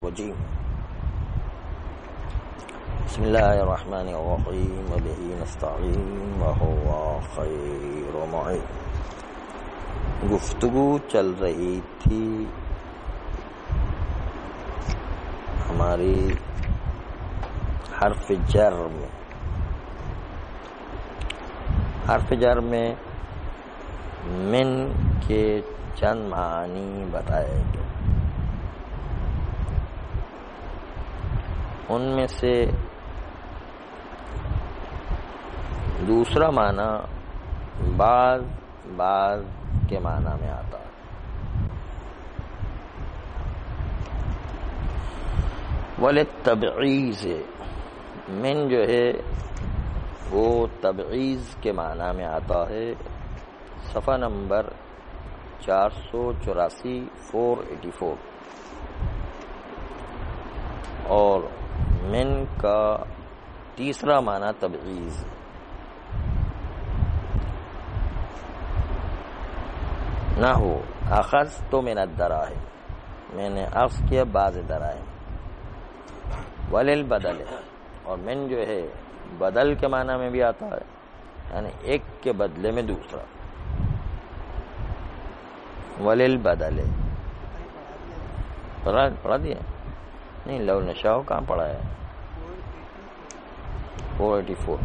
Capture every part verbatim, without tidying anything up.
الرجيم بسم الله الرحمن الرحيم وبه نستعين وهو خير معين. گفتگو چل رہی تھی ہماری حرف جر میں. حرف جر میں من کے چند معنی بتائے گئے. ان میں سے دوسرا معنی بعض بعض کے معنی میں آتا ہے. وَلِلتَّبْعِیضِ من جو ہے وہ تبعیض کے معنی میں آتا ہے. صفحہ نمبر چار سو چوراسی فور ایٹی فور. اور من کا تیسرا معنی تبعیض. نہ ہو اخذت من الدراہم، میں نے اخذ کیا بعض دراہم. وللبدل، اور من جو ہے بدل کے معنی میں بھی آتا ہے، یعنی ایک کے بدلے میں دوسرا. وللبدل پڑھا پڑھا دیا نہیں؟ لو نشاؤ کہاں پڑھا ہے؟ Four eighty four.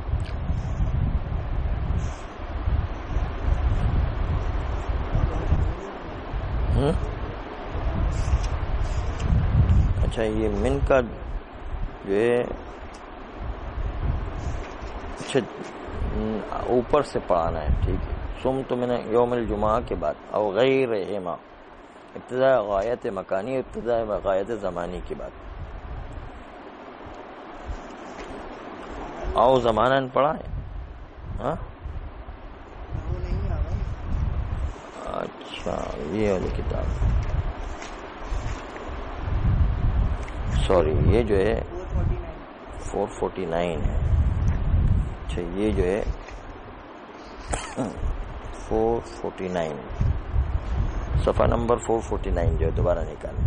اچھا یہ من کا جو ہے اچھا اوپر سے پڑھانا ہے، ٹھیک ہے. سم تو میں نے یوم الجمعہ کے بعد او غیر ہما، ابتدا غایت مکانی، ابتدا غایت زمانی کی بات. او زمانہ پڑھا ہے؟ ہاں اچھا یہ والی کتاب، سوری یہ جو ہے فور فورٹی نائن ہے. اچھا یہ جو ہے فور فورٹی نائن، صفحہ نمبر فور فورٹی نائن جو ہے دوبارہ نکالیں.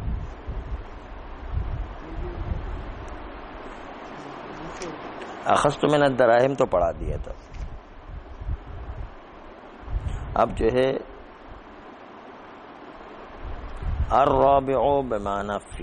اخذت من الدراہم تو پڑھا دیا تھا. اب جو ہے الرابع بمعنی فی،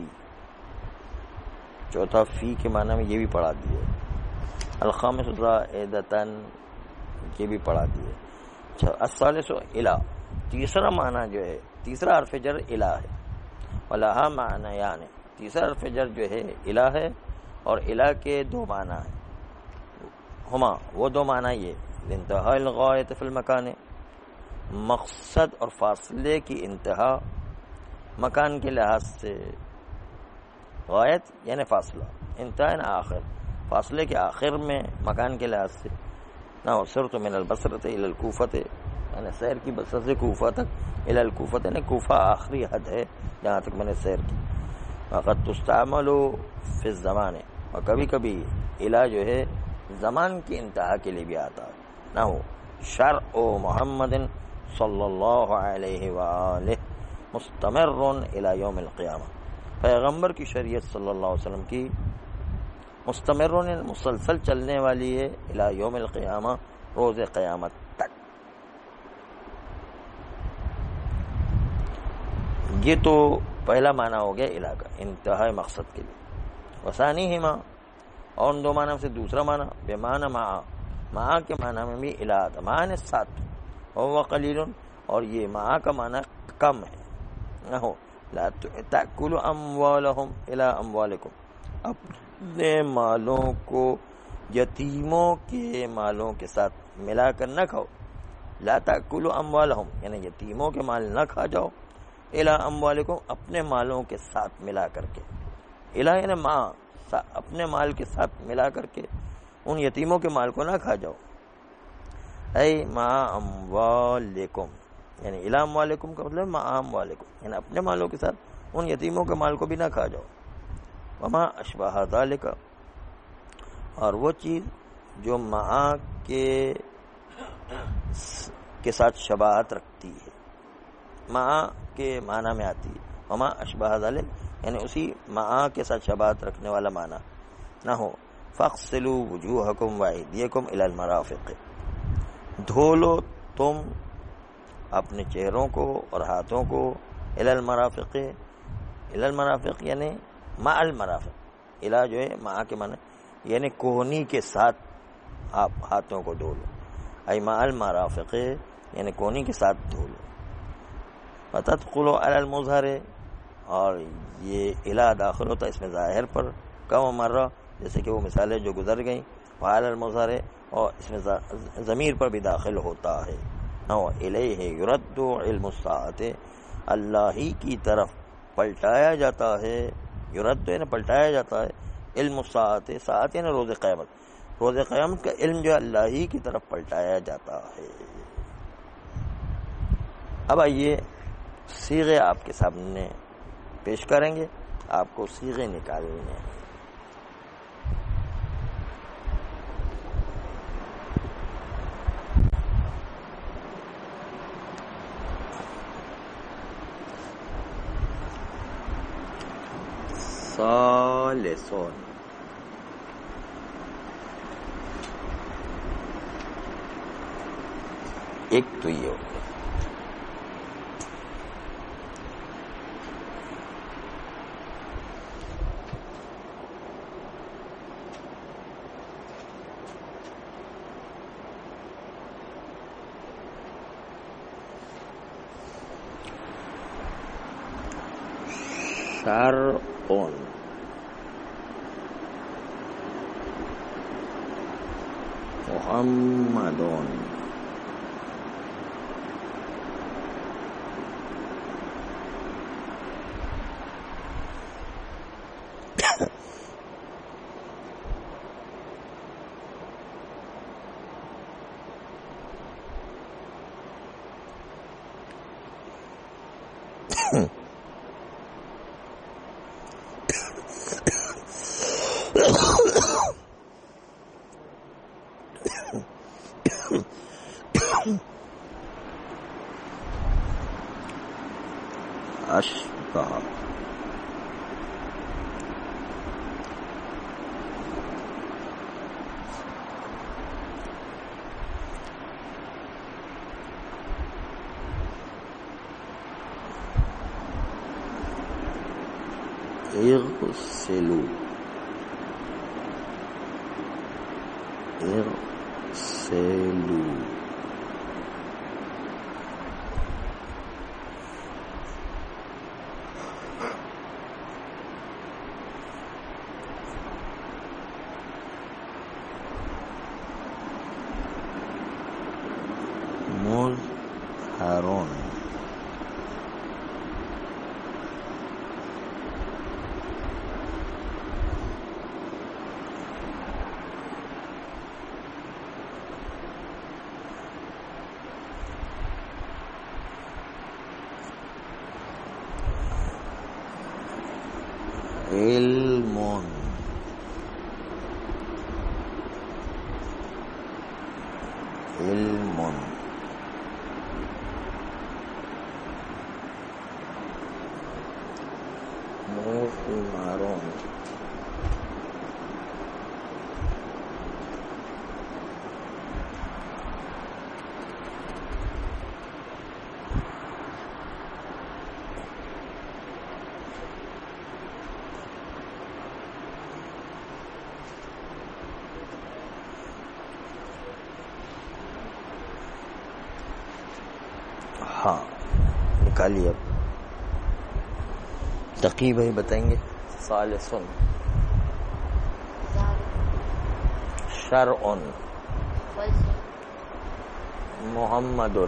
چوتھا فی کے معنی میں یہ بھی پڑھا دیے. الخامس زائدتن یہ بھی پڑھا دیے. اچھا الثالث الہ، تیسرا معنی جو ہے تیسرا حرف جر الہ ہے. ولہا معنی یعنی تیسرا حرف جر جو ہے الہ ہے، اور الہ کے دو معنی ہیں. ہما وہ دو معنی یہ انتہا الغایت فی المکان، مقصد اور فاصلے کی انتہا مکان کے لحاظ سے. غایت یعنی فاصلہ، انتہا یعنی آخر، فاصلے کے آخر میں مکان کے لحاظ سے. نہ سرت من البصرۃ الی الکوفۃ، یعنی سیر کی بصرہ سے کوفہ تک. الی الکوفۃ یعنی کوفہ آخری حد ہے جہاں تک میں نے سیر کی. وقد تستعمل فی الزمان، اور کبھی کبھی الی جو ہے زمان کی انتہا کے لیے بھی آتا ہے. نہ ہو شرع محمد صلی اللہ علیہ وآلہ مستمر الی یوم القیامہ، پیغمبر کی شریعت صلی اللہ علیہ وسلم کی مستمر مسلسل چلنے والی ہے الی یوم القیامہ، روز قیامت تک. یہ تو پہلا معنی ہو گیا الہ کا، انتہائی مقصد کے لیے. وثانیہما، اور ان دو معنی سے دوسرا معنی بمعنی مع، مع کے معنی میں بھی الہ آتا، معنی ساتھ. وهو قلیل، اور یہ مع کا معنی کم ہے. نہ ہو لا تأکلوا اموالهم الى اموالکم، اپنے مالوں کو یتیموں کے مالوں کے ساتھ ملا کر نہ کھاؤ. لا تأکلوا اموالهم یعنی یتیموں کے مال نہ کھا جاؤ، الى اموالکم اپنے مالوں کے ساتھ ملا کر کے. الہ یعنی مع، اپنے مال کے ساتھ ملا کر کے ان یتیموں کے مال کو نہ کھا جاؤ. اے مع اموالکم یعنی الہ اموالکم کا مطلب مع اموالکم یعنی اپنے مالوں کے ساتھ ان یتیموں کے مال کو بھی نہ کھا جاؤ. وما اشبہ ذالک، اور وہ چیز جو مع کے کے ساتھ شباہت رکھتی ہے، مع کے معنی میں آتی ہے. وما اشبہ ذالک یعنی اسی معا کے ساتھ شباہت رکھنے والا معنی نہ ہو. فاغسلوا وجوہکم وایدیکم الی المرافق، دھو لو تم اپنے چہروں کو اور ہاتھوں کو الی المرافق، الی المرافق یعنی مع المرافق، الی جو ہے مع کے معنی یعنی کوہنی کے ساتھ آپ ہاتھوں کو دھو لو، ای مع المرافق یعنی کوہنی کے ساتھ دھو لو. فتدخلوا علی المظہر، اور یہ الی داخل ہوتا اس میں ظاہر پر، کم مرہ جیسے کہ وہ مثالیں جو گزر گئیں، وعلی المظہر اور اس میں ضمیر پر بھی داخل ہوتا ہے. اور الیہ یرد علم الساعۃ، اللہ ہی کی طرف پلٹایا جاتا ہے، یرد یعنی پلٹایا جاتا ہے، علم الساعۃ، ساعت یعنی روز قیامت، روز قیامت کا علم جو اللہ ہی کی طرف پلٹایا جاتا ہے. اب آئیے صیغے آپ کے سامنے پیش کریں گے، آپ کو صیغے نکالنے ہیں. ثالثون، ایک تو یہ ہو گیا. شرعون، محمدون، اشبہ، اغسلوا، اغسلوا، مظہرون، علم، علم، مثمرون، ہاں نکالیے. اب تقی بھائی بتائیں گے. ثالثن، شرع، محمد،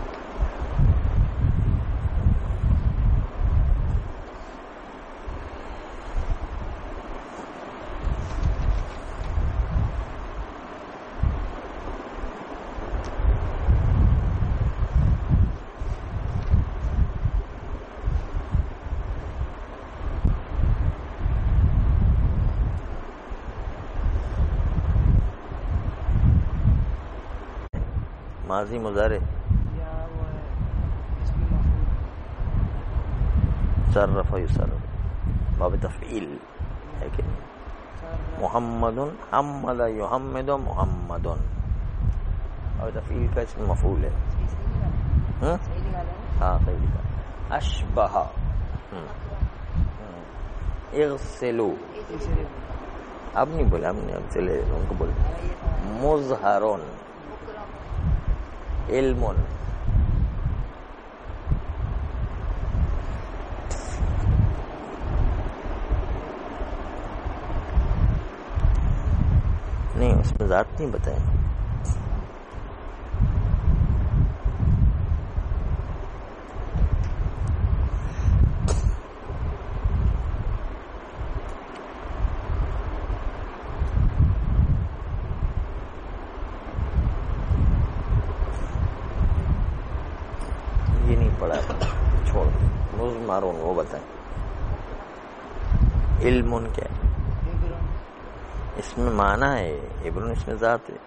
ماضی مضارع، صرف یصرف، باب تفعیل ہے کہ محمد حمد یحمد محمد، اور تفعیل کا اسم مفعول ہے. ہاں صحیح لکھا. اشبہ اغسلو، اب نہیں بولا ہم نے، اب چلے ان کو بولے. مظہرون علم، نہیں اس میں ذات نہیں بتائیں. یہ نہیں پڑھا، چھوڑ. مظمرون وہ بتائیں. علم کیا ہے؟ اس میں معنی ہے، ابن اس میں ذات ہے.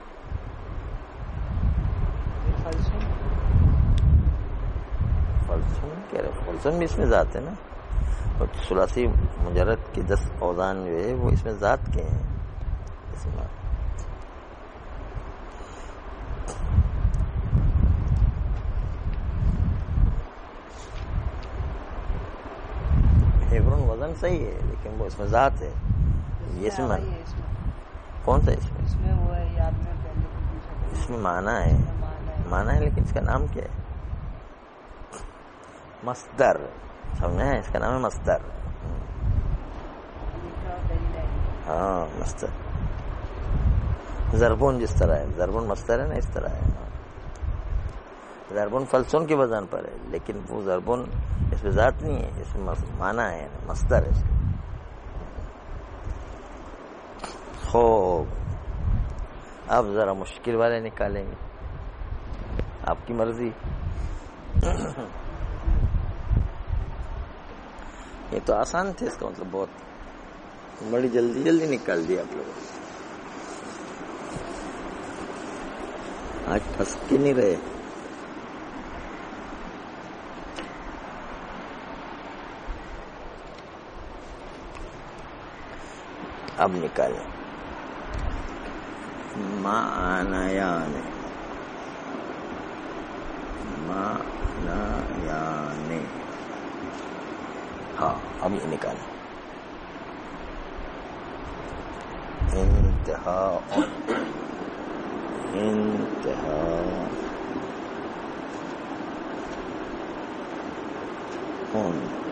فلسن کہہ رہے، فلسن بھی اس میں ذات ہے نا. اور ثلاثی مجرد کی دس اوزان جو ہے وہ اس میں ذات کے ہیں. اس میں ابن وزن صحیح ہے لیکن وہ اس میں ذات ہے. یہ اس میں کون سا اس میں اس میں وہ ہے یاد میں پہلے اس میں معنی ہے، معنی ہے لیکن اس کا نام کیا ہے؟ مصدر. سمجھا ہے؟ اس کا نام ہے مصدر. ہاں مصدر. ضربون جس طرح ہے، ضربون مصدر ہے نا، اس طرح ہے. ضربون فلسون کے وزن پر ہے لیکن وہ ضربون اس میں ذات نہیں ہے، اس میں معنی ہے، مصدر ہے. خوب اب ذرا مشکل والے نکالیں گے، آپ کی مرضی. یہ تو آسان تھے، اس کا مطلب بہت بڑی جلدی جلدی نکال دیا آپ لوگوں. آج پھنس کے نہیں رہے. اب نکالیں. معنیان، معنیان، ہاں اب یہ نکالیں. انتہا، انتہا کون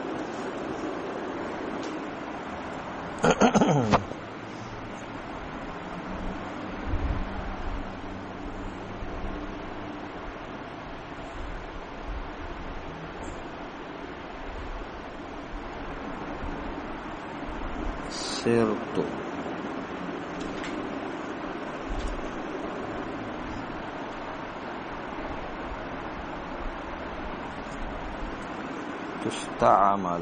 سرت، تستعمل،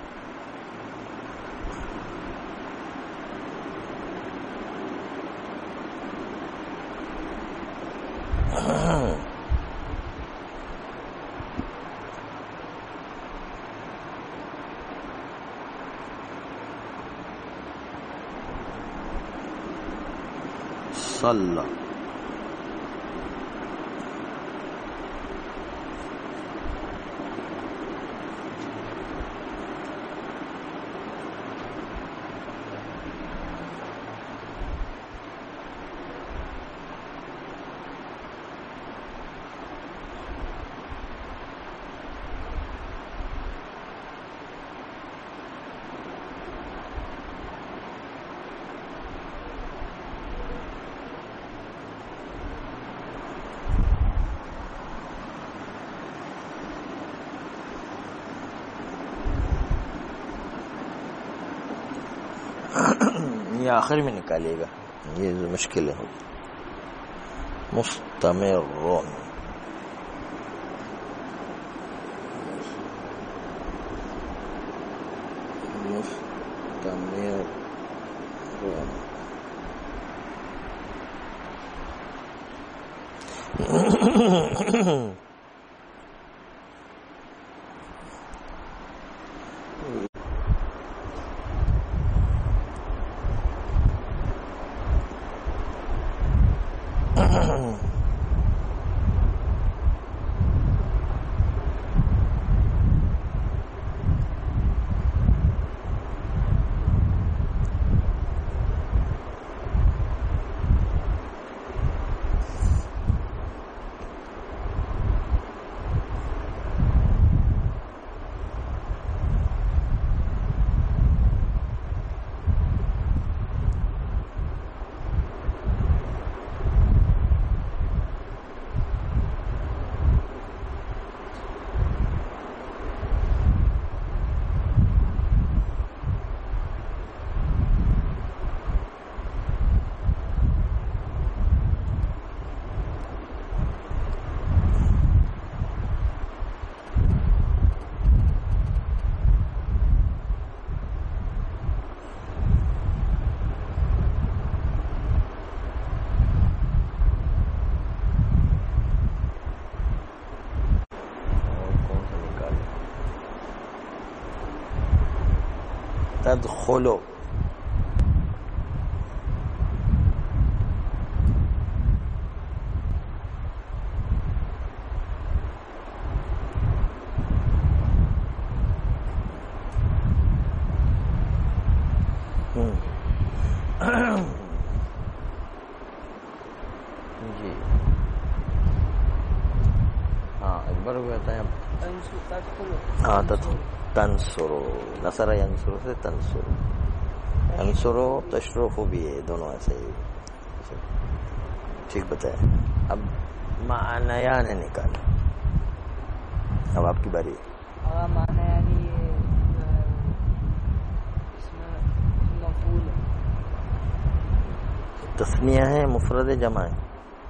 صلى، یہ آخر میں نکالیے گا، یہ مشکل ہے. مستمرون، مستمرون. تدخلو جی ہاں اکبر کو کہتا ہے ہاں تنصرو نصر ینصرو سے تنصرو ینصرو تشرفو بھی ہے دونوں ایسے ہی ٹھیک بتایا. اب معنیان ہے نکالا. اب آپ کی باری. معنی یعنی اس میں مفعول ہے. تثنیہ ہے مفرد جمع ہے.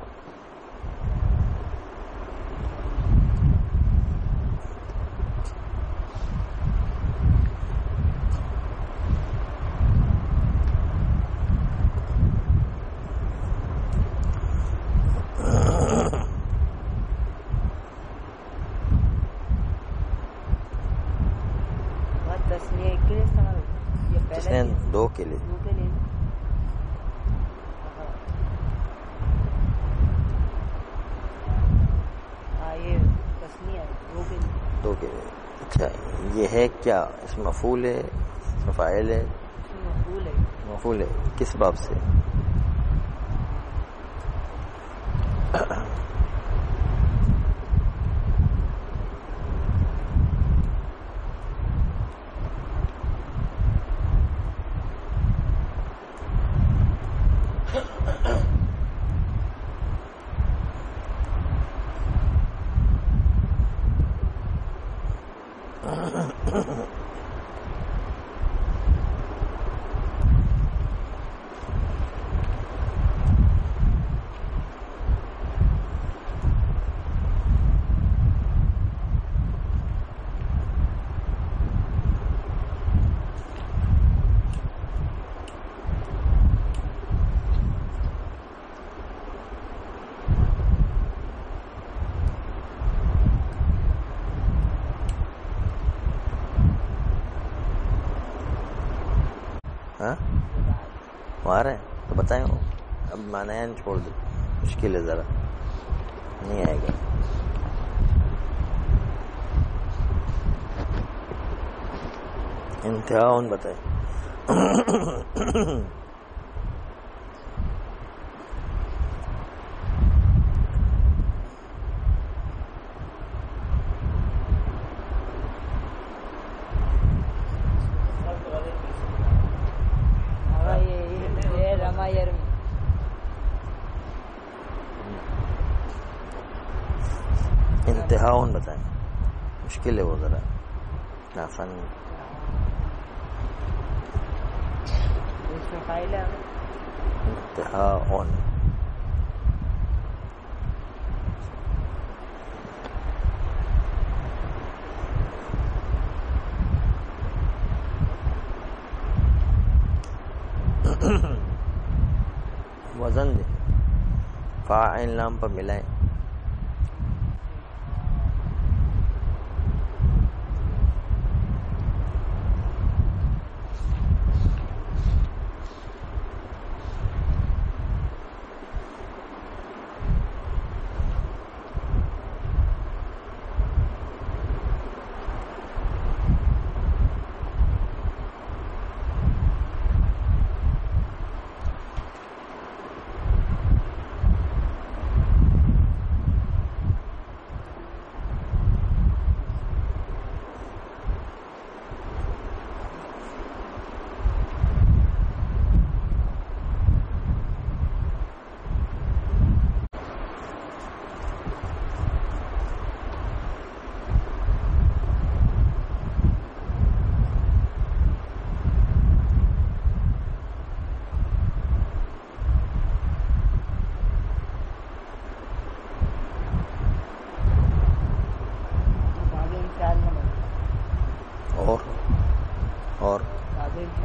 دو کے لیے دو کے لیے. اچھا یہ ہے کیا اس مفعول ہے اس میں فاعل ہے مفعول ہے کس باب سے؟ ہاں وہ آ رہے ہیں تو بتائیں. اب معنیان چھوڑ دو مشکل ہے ذرا نہیں آئے گا. انتہا ان بتائیں. انتہاؤن بتائیں مشکل ہے وہ ذرا آسان نہیں. انتہاؤن وزن دیں فاعل نام پر ملائیں.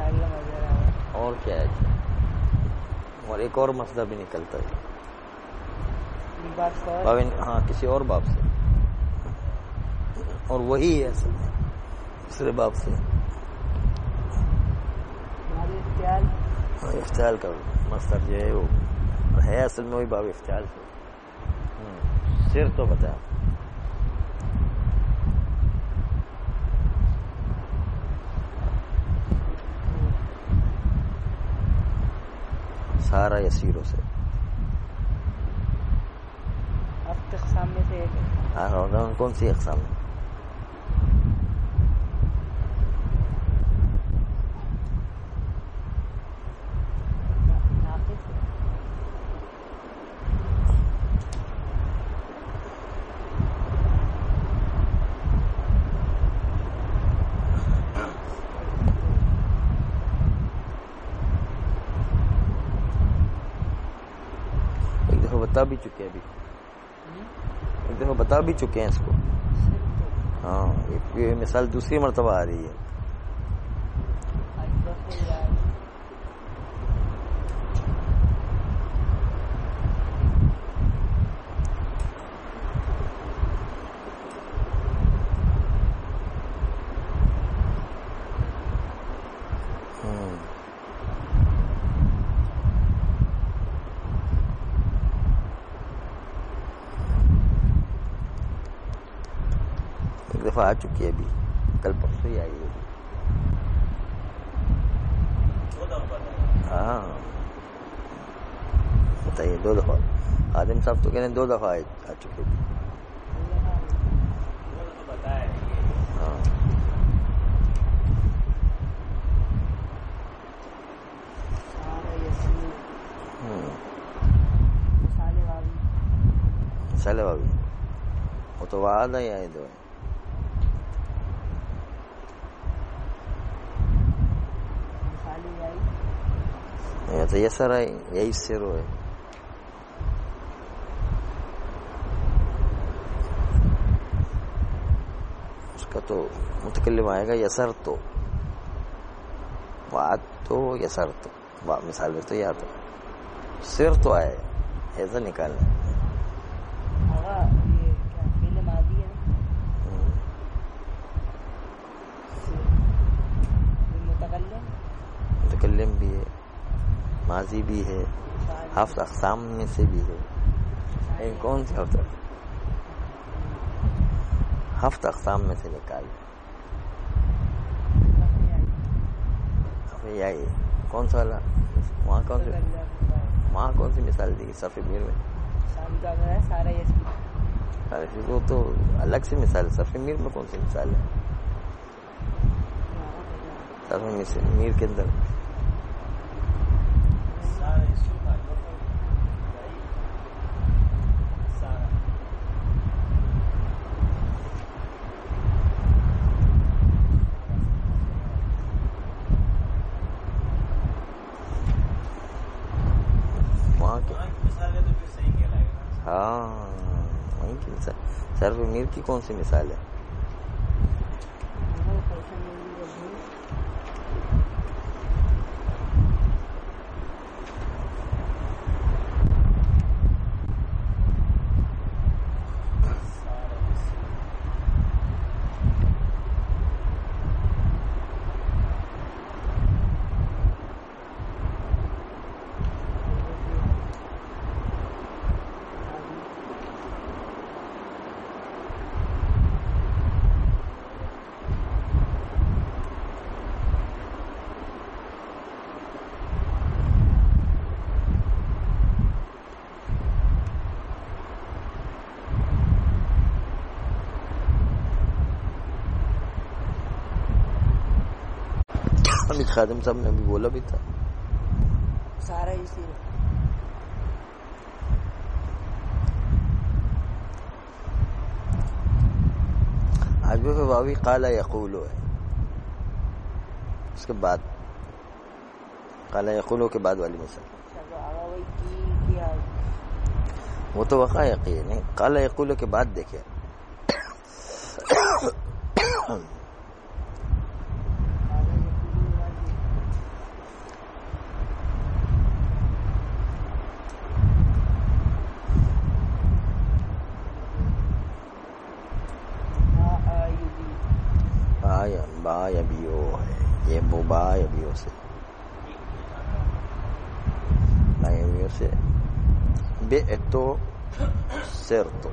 اللہ مزہ آیا. اور کیا ہے جی. اور ایک اور مسئلہ بھی نکلتا ہے یہ بات سوال باب، ہاں کسی اور باب سے، اور وہی ہے اصل میں دوسرے باب سے. ہماری اختیار ہاں، افتعال کا مصدر جو ہے وہ ہے اصل میں وہی باب افتعال سے. ہوں، سر تو بتا سارا یسیروں سے. اب اقسام میں سے ایک ہے. ہاں، کون سی اقسام ہے؟ ناقص ہے. ایک دفعہ بتا بھی چکے ہیں ابھی، ایک دفعہ بتا بھی چکے ہیں اس کو. ہاں، یہ مثال دوسری مرتبہ آ رہی ہے. ایک دفعہ آ چکی ہے ابھی، کل پرسوں ہی آئی ہے. ہاں بتائیے، دو دفعہ آدم صاحب تو کہہ رہے ہیں دو دفعہ آ چکے بھی. ہاں مثال بابی وہ تو وعد ہے یا دو ہے. تو یہ سر ہے یہی سر ہے. اس کا تو متکلم آئے گا یسر تو، وعد تو یسر تو، مثال میں تو یا تو سر تو آئے ایسا نکالنا. آغا یہ کیا فعل ماضی ہے؟ متکلم متکلم بھی ہے، ماضی بھی ہے، ہفت اقسام میں سے بھی ہے. لیکن کون سی ہفت ہفت اقسام میں سے نکال یہی کون سا والا؟ وہاں کون سی وہاں کون سی مثال دی صفی میر میں؟ سارا یسیر وہ تو الگ سے مثال ہے. صفی میر میں کون سی مثال ہے؟ صفی میر کے اندر ہاں وہیں کی مثال. صرف میر کی کون سی مثال ہے؟ حمید خادم صاحب نے ابھی بولا بھی تھا سارا یسیر. آج بھی واوی قال یقول ہے، اس کے بعد قال یقول کے بعد والی مثال وہ تو وقع یقین نہیں. قال یقول کے بعد دیکھیں با یا بیو ہے، یہ بوبا یا بیو سے، با یا بیو سے بعتو سرتو.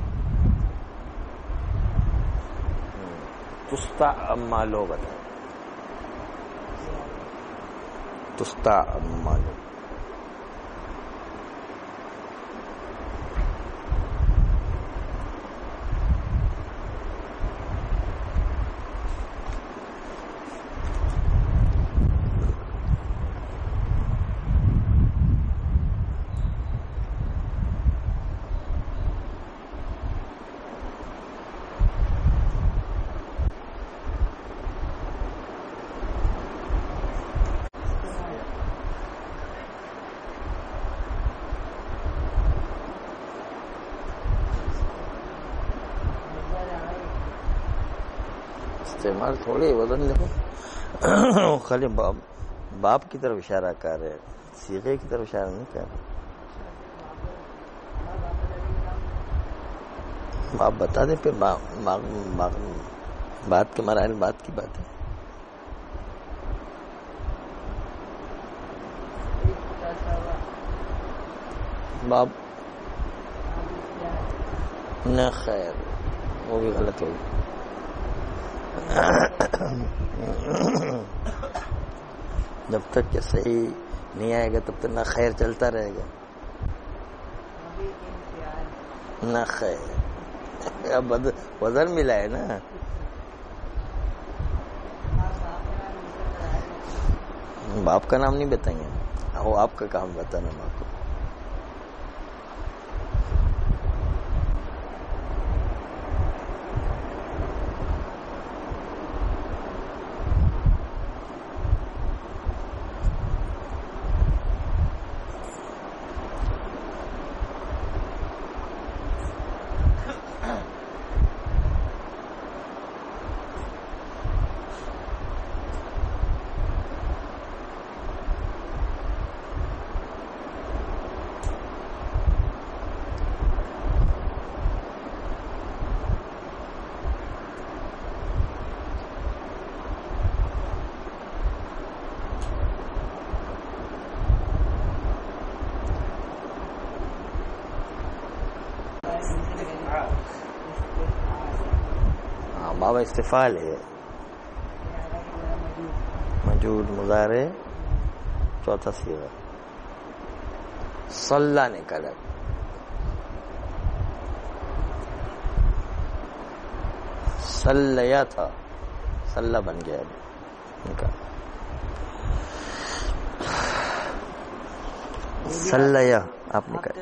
تستعملو بتائیں، تستعملو. استعمال تھوڑی وزن لکھو، خالی باپ باپ کی طرف اشارہ کر رہے، صیغے کی طرف اشارہ نہیں کر رہے. آپ بتا دیں پھر بات کے مراحل بات کی بات ہے. باب نہ خیر، وہ بھی غلط ہوگی. جب تک کہ صحیح نہیں آئے گا تب تک نہ خیر چلتا رہے گا. نہ خیر اب وزن ملا ہے نا. باپ کا نام نہیں بتائیں گے، وہ آپ کا کام بتانا باپ کو. باب استفعال ہے، موجود مضارع چوتھا صیغہ. صلی نکالا، صلیا تھا، صلی بن گیا نکال. صلیا آپ نکال،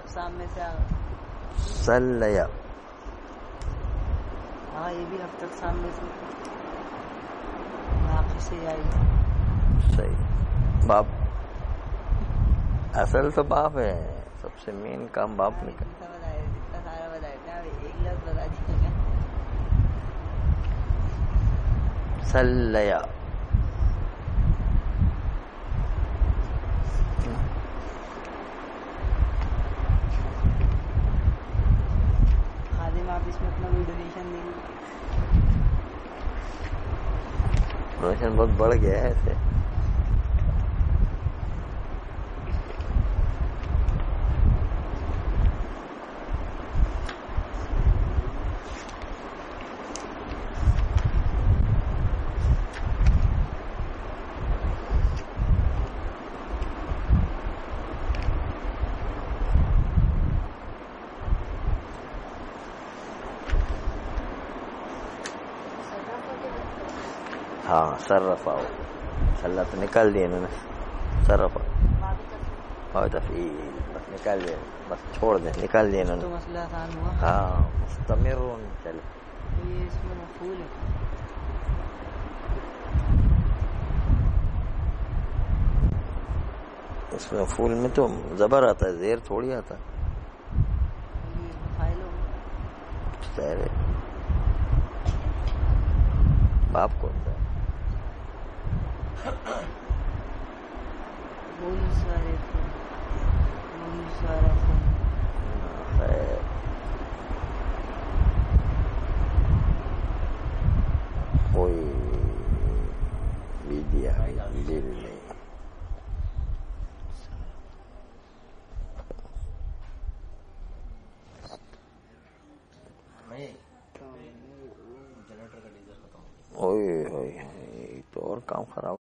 صلیا. ہاں یہ بھی اب تک سامنے سے واپس سے آئی. صحیح. باپ اصل تو باپ ہے، سب سے مین کام باپ نے کر. اتنا سارا بتایا، ایک لفظ بتا دیجیے. صلیا. خادم آپ اس میں اپنا کوئی ڈونیشن دیں گے؟ ڈونیشن بہت بڑھ گیا ہے ایسے. ہاں صرف آؤ، صلاح تو نکال دیے انہوں نے. صرف آؤ تفعیل بس نکال دیا، بس چھوڑ دیں، نکال دیا انہوں تو نے. مسئلہ آسان ہوا. ہاں مستمرون. چلے یہ اس میں مفعول ہے. اس میں مفعول میں تو زبر آتا ہے، زیر تھوڑی آتا. یہ فائل ہو ظاہر ہے باپ کون سا ہے؟ کوئی جی جی اوئے ہوئے تو اور کام خراب